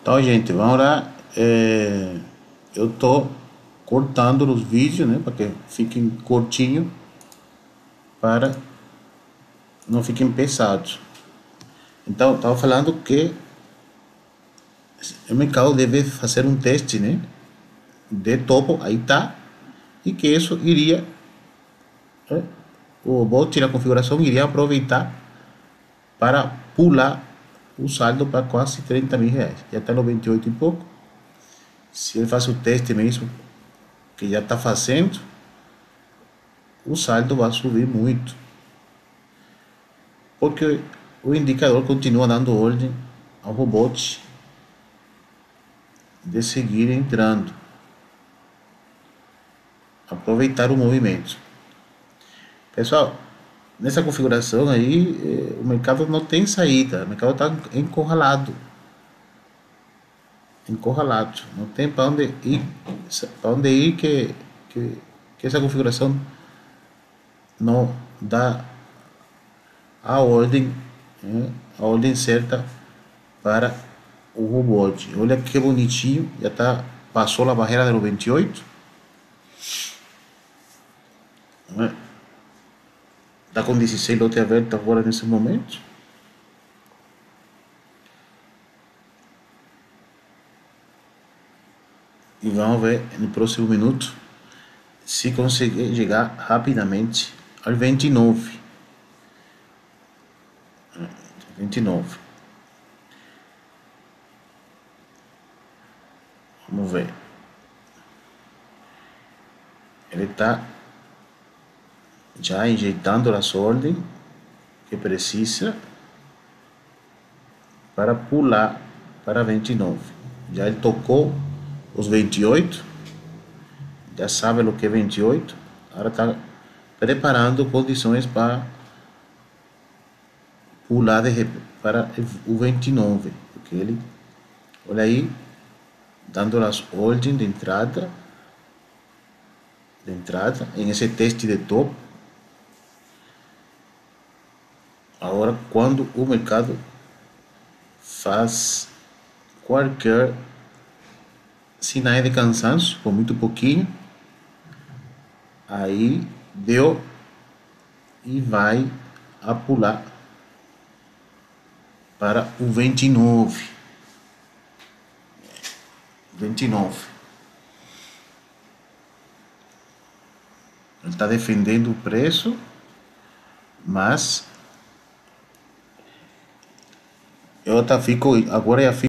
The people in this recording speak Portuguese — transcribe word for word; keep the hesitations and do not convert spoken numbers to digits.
Então, gente, vamos lá. É, eu tô cortando os vídeos, né, para que fiquem curtinho, para não fiquem pesados. Então, estava falando que o mercado deve fazer um teste, né, de topo, aí tá, e que isso iria, né, o bot na configuração iria aproveitar para pular o saldo para quase trinta mil reais. Já está no vinte e oito e pouco. Se ele faz o teste mesmo, que já está fazendo, o saldo vai subir muito, porque o indicador continua dando ordem ao robot de seguir entrando, aproveitar o movimento. Pessoal, nessa configuração aí, eh, o mercado não tem saída, o mercado está encurralado, encurralado, não tem para onde ir, para onde ir que, que, que essa configuração não dá a ordem, né, a ordem certa para o robot. Olha que bonitinho, já tá, passou a barreira de noventa e oito, né? Está com dezesseis lote aberto agora nesse momento. E vamos ver no próximo minuto se conseguir chegar rapidamente ao vinte e nove. vinte e nove. Vamos ver. Ele está já injetando as ordens que precisa para pular para vinte e nove. Já ele tocou os vinte e oito, já sabe o que é vinte e oito, agora está preparando condições para pular de, para o vinte e nove, porque ele, olha aí, dando as ordens de entrada, de entrada em esse teste de topo. Agora, quando o mercado faz qualquer sinais de cansaço, por muito pouquinho, aí deu e vai a pular para o vinte e nove. vinte e nove. Ele está defendendo o preço, mas eu tá fico agora já fico